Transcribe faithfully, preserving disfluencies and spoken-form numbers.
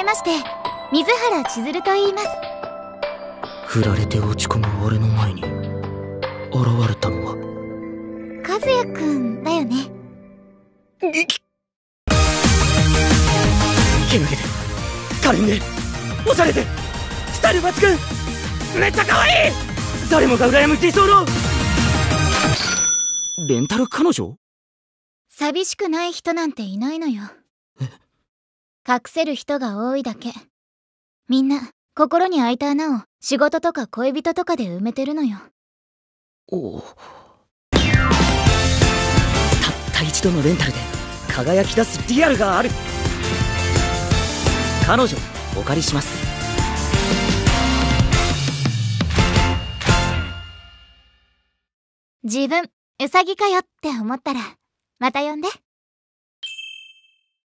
まして、水原千鶴と言います。 振られて落ち込む俺の前に現れたのは和也くんだよね。 けなげで可憐でおしゃれでスタイル抜群、めっちゃ可愛い、誰もが羨む理想のレンタル彼女。 寂しくない人なんていないのよ。隠せる人が多いだけ。みんな心に開いた穴を仕事とか恋人とかで埋めてるのよ。 おお、たった一度のレンタルで輝き出すリアルがある。彼女お借りします。 自分ウサギかよって思ったらまた呼んで。